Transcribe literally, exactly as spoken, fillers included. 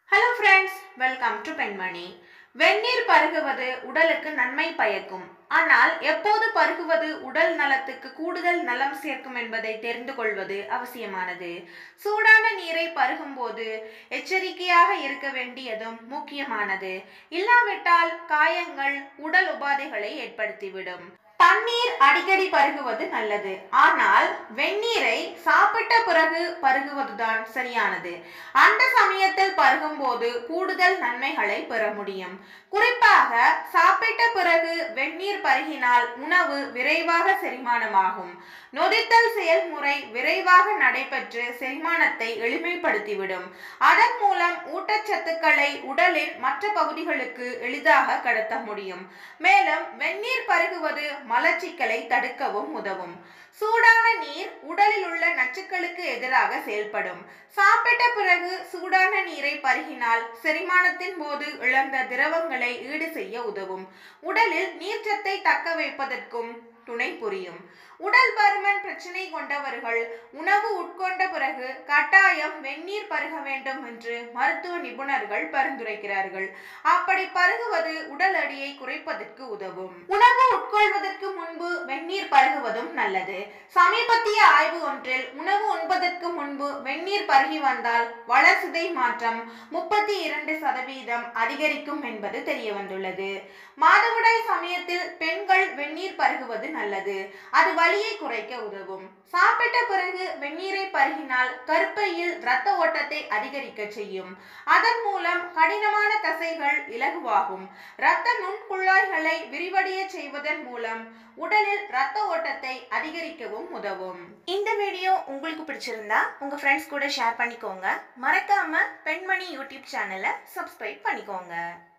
Hello friends, welcome to பெண்மணி. வெந்நீர் பருகுவது உடலுக்கு நன்மை பயக்கும். ஆனால் எப்போது பருகுவது உடல் நலத்துக்கு கூடுதல் நலம் சேர்க்கும் என்பதை தெரிந்து கொள்வது அவசியமானது. சூடான நீரை பருகும்போது எச்சரிக்கையாக இருக்க வேண்டியதும் முக்கியமானது. இல்லாவிட்டால் காயங்கள் உடல் உபாதைகளை ஏற்படுத்திவிடும். தண்ணீர் அடிக்கடி பருகுவது நல்லது. ஆனால் வெந்நீரை சாப்பிட்ட பிறகு பருகுவதுதான் சரியானது. அந்த சமயத்தில் பருகும் போது கூடுதல் நன்மைகளை பெற முடியும். குறிப்பாக சாப்பிட்ட பிறகு வெந்நீர் பருகினால் உணவு விரைவாக செரிமானமாகும். நொதித்தல் செயல்முறை விரைவாக நடைபெற்று செரிமானத்தை எளிமைப்படுத்திவிடும். அதன் மூலம் ஊட்டச்சத்துக்களை உடலின் மற்ற பகுதிகளுக்கு எளிதாக கடத்த முடியும். மேலும் வெந்நீர் பருகுவது மலச்சிக்கலை தடுக்கவும் உதவும். சூடான நீர் உடலில் உள்ள நச்சுக்களுக்கு எதிராக செயல்படும். சாப்பிட்ட பிறகு சூடான நீரை பருகினால் செரிமானத்தின் போது இழந்த திரவங்களை ஈடு செய்ய உதவும். உடலில் நீர்ச்சத்தை தக்க வைப்பதற்கும் துணை புரியும். உடல் பருமன் பிரச்சனை கொண்டவர்கள் உணவு உட்கொண்ட பிறகு கட்டாயம் வெந்நீர் பருக வேண்டும் என்று மருத்துவ நிபுணர்கள் பரிந்துரைக்கிறார்கள். அப்படி பருகுவது உடல் எடையை குறைப்பதற்கு உதவும். உணவு உட்கொள்வதற்கு முன்பு வெந்நீர் பருகுவதும் நல்லது. சமீபத்திய ஆய்வு ஒன்றில் உணவு உண்பதற்கு முன்பு வெந்நீர் பருகி வந்தால் வளர்சிதை மாற்றம் முப்பத்தி இரண்டு சதவீதம் அதிகரிக்கும் என்பது தெரிய வந்துள்ளது. மாதவிடாய் சமயத்தில் பெண்கள் வெந்நீர் பருகுவது நல்லது. அது வலியை குறைக்க உதவும். சாப்பிட்ட பிறகு வெந்நீரை பருகினால் கருப்பையில் இரத்த ஓட்டத்தை அதிகரிக்க செய்யும். அதன் மூலம் கடினமான தசைகள் இலகுவாகும். இரத்த நுண்குழாய்களை விரிவடைய செய்வதன் மூலம் உடலில் இரத்த ஓட்டத்தை அதிகரிக்கவும் உதவும். இந்த வீடியோ உங்களுக்கு பிடிச்சிருந்தா உங்க ஃப்ரெண்ட்ஸ் கூட ஷேர் பண்ணிக்கோங்க. மறக்காம பெண்மணி யூடியூப் சேனலை சப்ஸ்கிரைப் பண்ணிக்கோங்க.